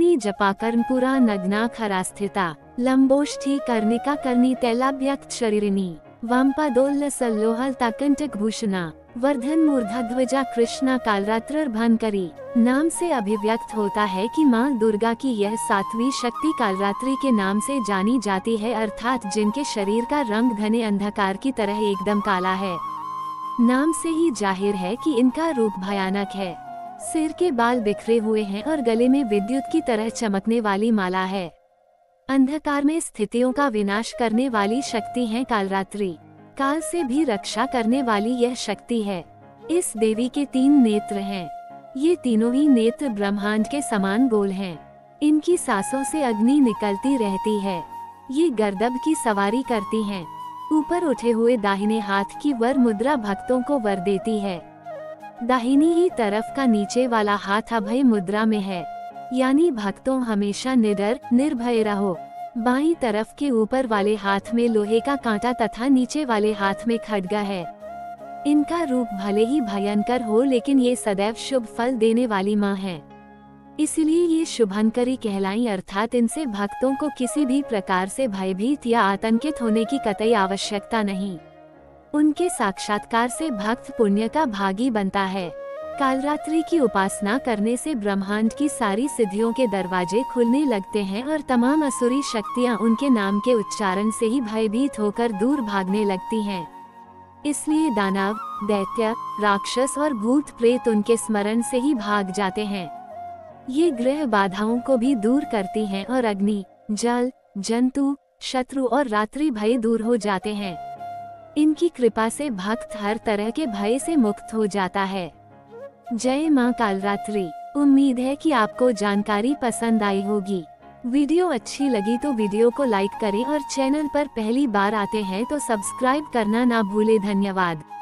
ही जपाकर्णपुरा नग्ना खरास्थिता लंबोष्ठी कर्णिका कर्णी तैलाभ्यक्त शरीरिणी वाम्पादोल्ल सल्लोहल ताकंटक भूषणा वर्धन मूर्धाध्वजा कृष्णा कालरात्र भानकरी नाम से अभिव्यक्त होता है कि माँ दुर्गा की यह सातवीं शक्ति कालरात्रि के नाम से जानी जाती है, अर्थात जिनके शरीर का रंग घने अंधकार की तरह एकदम काला है। नाम से ही जाहिर है कि इनका रूप भयानक है। सिर के बाल बिखरे हुए हैं और गले में विद्युत की तरह चमकने वाली माला है। अंधकार में स्थितियों का विनाश करने वाली शक्ति है कालरात्रि। काल से भी रक्षा करने वाली यह शक्ति है। इस देवी के 3 नेत्र हैं। ये तीनों ही नेत्र ब्रह्मांड के समान गोल हैं। इनकी सांसों से अग्नि निकलती रहती है। ये गर्दभ की सवारी करती हैं। ऊपर उठे हुए दाहिने हाथ की वर मुद्रा भक्तों को वर देती है। दाहिनी ही तरफ का नीचे वाला हाथ अभय मुद्रा में है, यानी भक्तों हमेशा निडर निर्भय रहो। बाईं तरफ के ऊपर वाले हाथ में लोहे का कांटा तथा नीचे वाले हाथ में खड्गा है। इनका रूप भले ही भयंकर हो, लेकिन ये सदैव शुभ फल देने वाली माँ है, इसलिए ये शुभंकरी कहलाई, अर्थात इनसे भक्तों को किसी भी प्रकार से भयभीत या आतंकित होने की कतई आवश्यकता नहीं। उनके साक्षात्कार से भक्त पुण्य का भागी बनता है। कालरात्रि की उपासना करने से ब्रह्मांड की सारी सिद्धियों के दरवाजे खुलने लगते हैं और तमाम असुरी शक्तियां उनके नाम के उच्चारण से ही भयभीत होकर दूर भागने लगती हैं। इसलिए दानव, दैत्य, राक्षस और भूत प्रेत उनके स्मरण से ही भाग जाते हैं। ये ग्रह बाधाओं को भी दूर करती हैं और अग्नि, जल, जंतु, शत्रु और रात्रि भय दूर हो जाते हैं। इनकी कृपा से भक्त हर तरह के भय से मुक्त हो जाता है। जय मां कालरात्रि। उम्मीद है कि आपको जानकारी पसंद आई होगी। वीडियो अच्छी लगी तो वीडियो को लाइक करें और चैनल पर पहली बार आते हैं तो सब्सक्राइब करना ना भूले। धन्यवाद।